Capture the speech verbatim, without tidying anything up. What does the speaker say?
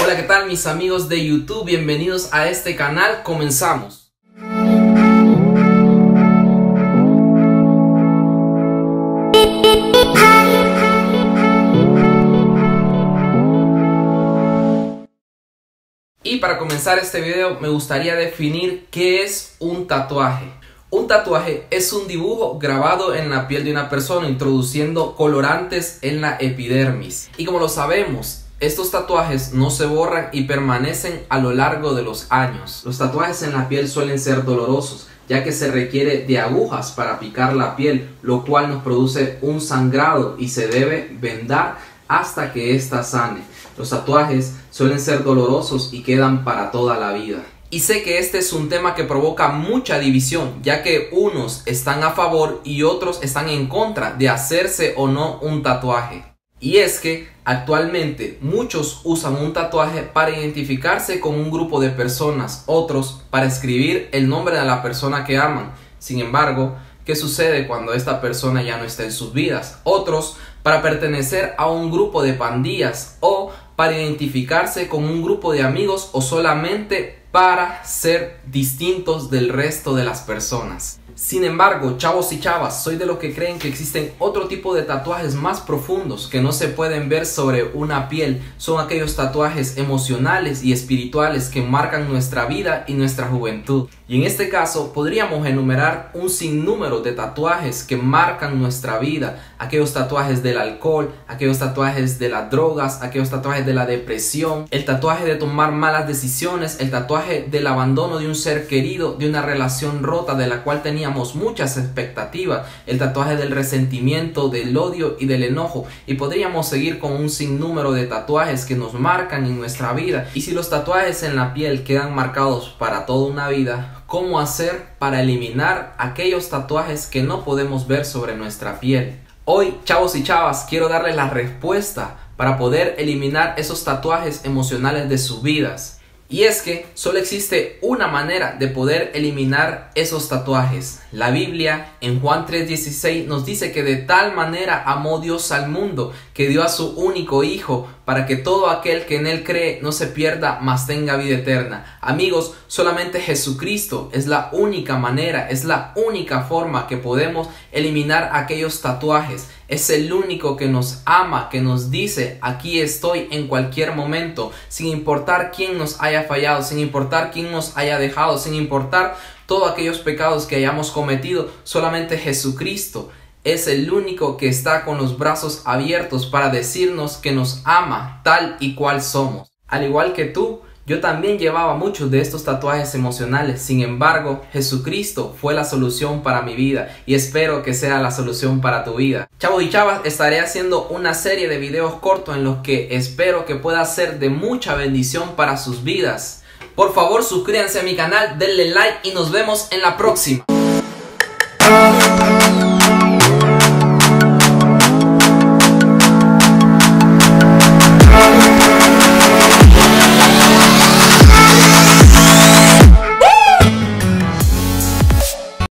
Hola, ¿qué tal mis amigos de YouTube? Bienvenidos a este canal, comenzamos. Y para comenzar este video me gustaría definir qué es un tatuaje. Un tatuaje es un dibujo grabado en la piel de una persona introduciendo colorantes en la epidermis. Y como lo sabemos, estos tatuajes no se borran y permanecen a lo largo de los años. Los tatuajes en la piel suelen ser dolorosos, ya que se requiere de agujas para picar la piel, lo cual nos produce un sangrado y se debe vendar hasta que ésta sane. Los tatuajes suelen ser dolorosos y quedan para toda la vida. Y sé que este es un tema que provoca mucha división, ya que unos están a favor y otros están en contra de hacerse o no un tatuaje. Y es que actualmente muchos usan un tatuaje para identificarse con un grupo de personas, otros para escribir el nombre de la persona que aman. Sin embargo, ¿qué sucede cuando esta persona ya no está en sus vidas? Otros para pertenecer a un grupo de pandillas o para identificarse con un grupo de amigos o solamente para ser distintos del resto de las personas. Sin embargo, chavos y chavas, soy de los que creen que existen otro tipo de tatuajes más profundos que no se pueden ver sobre una piel. Son aquellos tatuajes emocionales y espirituales que marcan nuestra vida y nuestra juventud. Y en este caso podríamos enumerar un sinnúmero de tatuajes que marcan nuestra vida. Aquellos tatuajes del alcohol, aquellos tatuajes de las drogas, aquellos tatuajes de la depresión, el tatuaje de tomar malas decisiones, el tatuaje del abandono de un ser querido, de una relación rota de la cual teníamos muchas expectativas, el tatuaje del resentimiento, del odio y del enojo, y podríamos seguir con un sinnúmero de tatuajes que nos marcan en nuestra vida. Y si los tatuajes en la piel quedan marcados para toda una vida, ¿cómo hacer para eliminar aquellos tatuajes que no podemos ver sobre nuestra piel? Hoy, chavos y chavas, quiero darles la respuesta para poder eliminar esos tatuajes emocionales de sus vidas. Y es que solo existe una manera de poder eliminar esos tatuajes. La Biblia en Juan tres dieciséis nos dice que de tal manera amó Dios al mundo que dio a su único hijo para que todo aquel que en él cree no se pierda, mas tenga vida eterna. Amigos, solamente Jesucristo es la única manera, es la única forma que podemos eliminar aquellos tatuajes. Es el único que nos ama, que nos dice, aquí estoy en cualquier momento, sin importar quién nos haya fallado, sin importar quién nos haya dejado, sin importar todos aquellos pecados que hayamos cometido. Solamente Jesucristo es el único que está con los brazos abiertos para decirnos que nos ama tal y cual somos. Al igual que tú, yo también llevaba muchos de estos tatuajes emocionales. Sin embargo, Jesucristo fue la solución para mi vida y espero que sea la solución para tu vida. Chavos y chavas, estaré haciendo una serie de videos cortos en los que espero que pueda ser de mucha bendición para sus vidas. Por favor, suscríbanse a mi canal, denle like y nos vemos en la próxima.